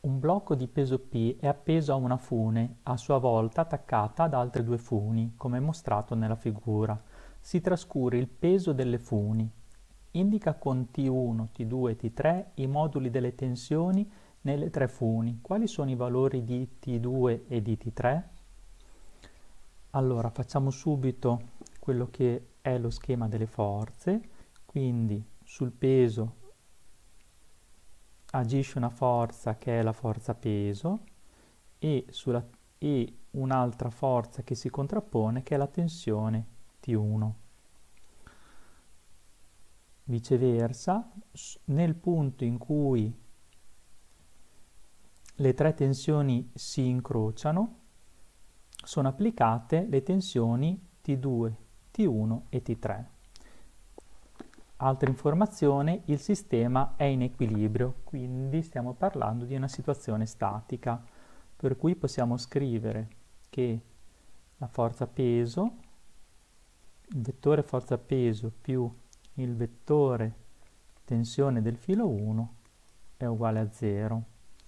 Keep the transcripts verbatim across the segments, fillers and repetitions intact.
Un blocco di peso P è appeso a una fune, a sua volta attaccata ad altre due funi, come mostrato nella figura. Si trascura il peso delle funi. Indica con T uno, T due e T tre i moduli delle tensioni nelle tre funi. Quali sono i valori di T due e di T tre? Allora, facciamo subito quello che è lo schema delle forze. Quindi sul peso agisce una forza che è la forza peso e, sulla, e un'altra forza che si contrappone che è la tensione T uno. Viceversa, nel punto in cui le tre tensioni si incrociano, sono applicate le tensioni T due, T uno e T tre. Altra informazione, il sistema è in equilibrio, quindi stiamo parlando di una situazione statica, per cui possiamo scrivere che la forza peso, il vettore forza peso più il vettore tensione del filo uno è uguale a zero.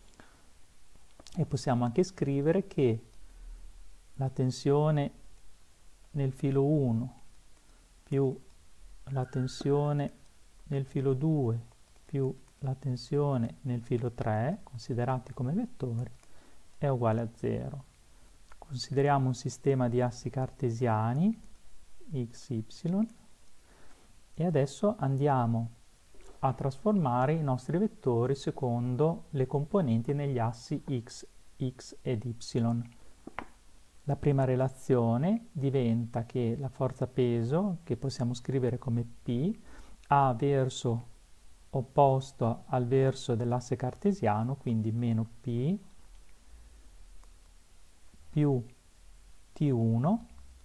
E possiamo anche scrivere che la tensione nel filo uno più la tensione nel filo due più la tensione nel filo tre, considerati come vettori, è uguale a zero. Consideriamo un sistema di assi cartesiani, x, y, e adesso andiamo a trasformare i nostri vettori secondo le componenti negli assi x, x ed y. La prima relazione diventa che la forza peso, che possiamo scrivere come P, ha verso opposto al verso dell'asse cartesiano, quindi meno P più T uno,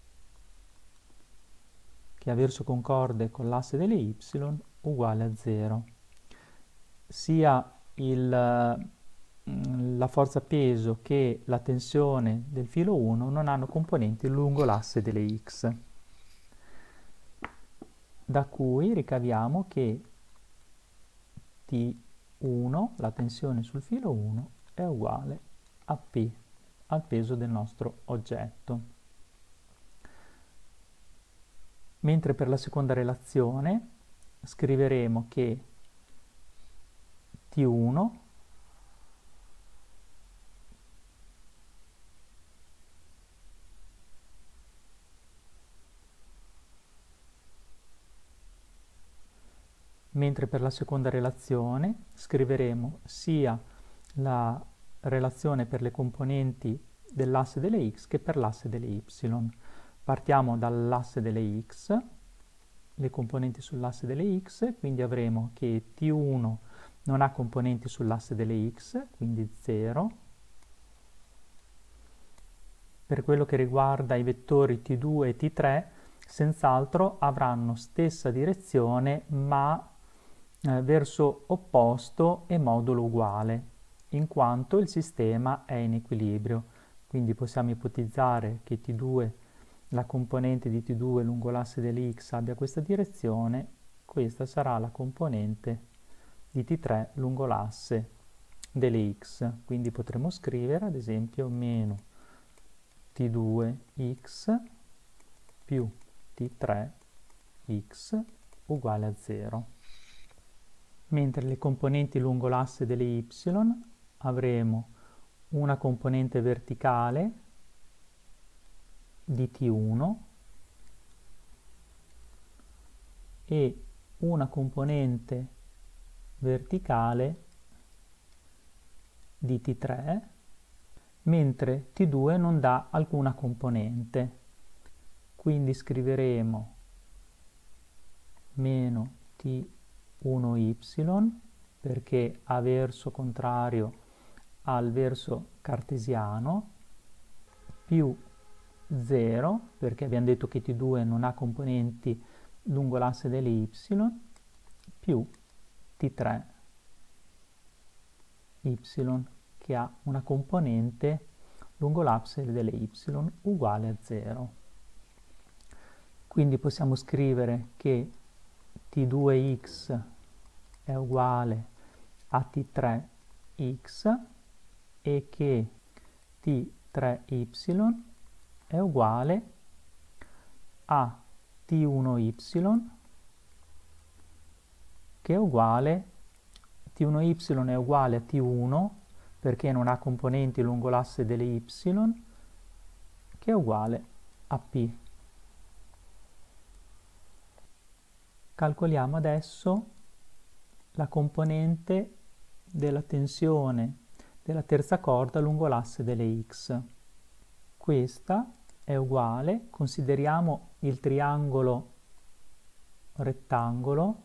che ha verso concorde con l'asse delle y, uguale a zero. Sia il, la forza peso che la tensione del filo uno non hanno componenti lungo l'asse delle x, da cui ricaviamo che T uno, la tensione sul filo uno, è uguale a P, al peso del nostro oggetto. Mentre per la seconda relazione scriveremo che T uno mentre per la seconda relazione scriveremo sia la relazione per le componenti dell'asse delle x che per l'asse delle y. Partiamo dall'asse delle x, le componenti sull'asse delle x, quindi avremo che T uno non ha componenti sull'asse delle x, quindi zero. Per quello che riguarda i vettori T due e T tre, senz'altro avranno stessa direzione ma eh, verso opposto e modulo uguale, in quanto il sistema è in equilibrio. Quindi possiamo ipotizzare che T due, la componente di T due lungo l'asse delle x abbia questa direzione, questa sarà la componente di T tre lungo l'asse delle x. Quindi potremo scrivere ad esempio meno T due x più T tre x uguale a zero. Mentre le componenti lungo l'asse delle y avremo una componente verticale di T uno e una componente verticale di T tre, mentre T due non dà alcuna componente. Quindi scriveremo meno T uno y perché ha verso contrario al verso cartesiano, più zero perché abbiamo detto che T due non ha componenti lungo l'asse delle y, più T tre y che ha una componente lungo l'asse delle y uguale a zero. Quindi possiamo scrivere che T due x è uguale a T tre x e che T tre y è uguale a T uno y che è uguale, T uno y è uguale a T uno perché non ha componenti lungo l'asse delle y, che è uguale a P. Calcoliamo adesso la componente della tensione della terza corda lungo l'asse delle x. Questa è uguale, consideriamo il triangolo rettangolo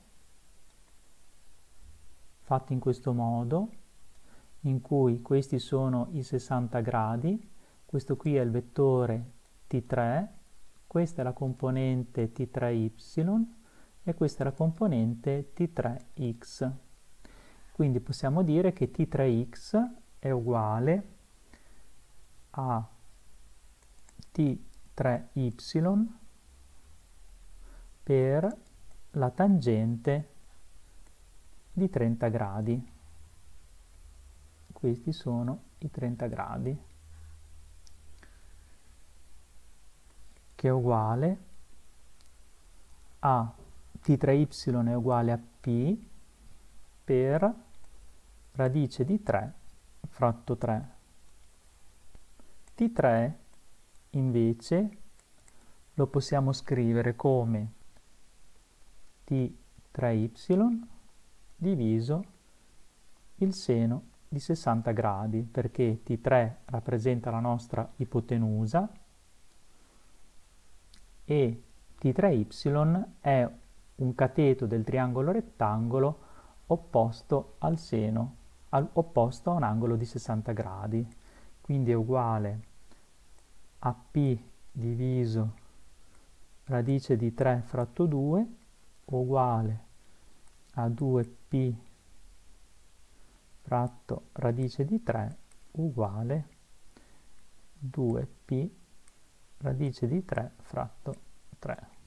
fatto in questo modo, in cui questi sono i sessanta gradi, questo qui è il vettore T tre, questa è la componente T tre y e questa è la componente T tre x. Quindi possiamo dire che T tre x è uguale a T tre y per la tangente di trenta gradi. Questi sono i trenta gradi, che è uguale a T tre y è uguale a P per radice di tre fratto tre. T tre invece lo possiamo scrivere come T tre y diviso il seno di sessanta gradi, perché T tre rappresenta la nostra ipotenusa e T tre y è un cateto del triangolo rettangolo opposto al seno, al, opposto a un angolo di sessanta gradi. Quindi è uguale a P diviso radice di tre fratto due uguale a due P fratto radice di tre uguale due P radice di tre fratto tre.